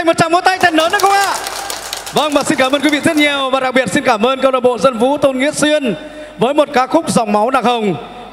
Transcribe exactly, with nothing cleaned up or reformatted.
dành một tràng vỗ tay thật lớn được không ạ? Vâng, và xin cảm ơn quý vị rất nhiều. Và đặc biệt xin cảm ơn câu lạc bộ Dân Vũ Tôn Nghĩa Xuyên với một ca khúc Dòng Máu Đặc Hồng.